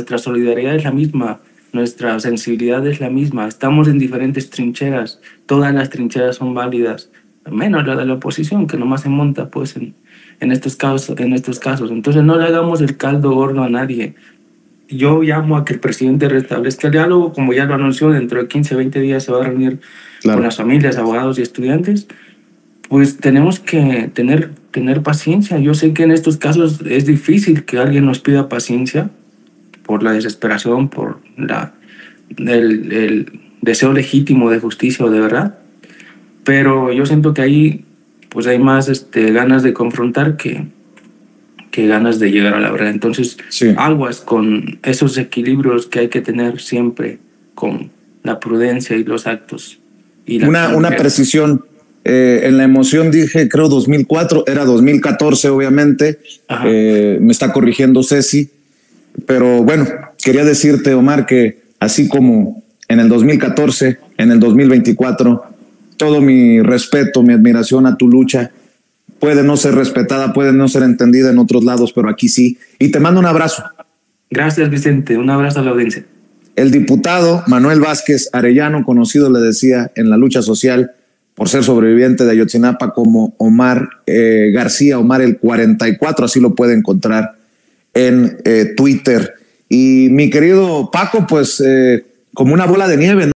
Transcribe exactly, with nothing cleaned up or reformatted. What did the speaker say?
nuestra solidaridad es la misma, nuestra sensibilidad es la misma, estamos en diferentes trincheras, todas las trincheras son válidas, menos la de la oposición, que nomás se monta pues en, en, estos casos, en estos casos. Entonces no le hagamos el caldo gordo a nadie. Yo llamo a que el presidente restablezca el diálogo, como ya lo anunció, dentro de quince, veinte días se va a reunir claro. con las familias, abogados y estudiantes. Pues tenemos que tener, tener paciencia. Yo sé que en estos casos es difícil que alguien nos pida paciencia por la desesperación, por la, el, el deseo legítimo de justicia o de verdad, pero yo siento que ahí pues hay más este, ganas de confrontar que, que ganas de llegar a la verdad. Entonces, sí. aguas con esos equilibrios que hay que tener siempre con la prudencia y los actos. Y la una, una precisión. Eh, en la emoción dije, creo dos mil cuatro, era dos mil catorce obviamente, eh, me está corrigiendo Ceci, pero bueno, quería decirte, Omar, que así como en el dos mil catorce, en el dos mil veinticuatro, todo mi respeto, mi admiración a tu lucha, puede no ser respetada, puede no ser entendida en otros lados, pero aquí sí, y te mando un abrazo. Gracias, Vicente, un abrazo a la audiencia. El diputado Manuel Vázquez Arellano, conocido, le decía, en la lucha social, por ser sobreviviente de Ayotzinapa, como Omar eh, García, Omar el cuarenta y cuatro, así lo puede encontrar en eh, Twitter. Y mi querido Paco, pues eh, como una bola de nieve, ¿no?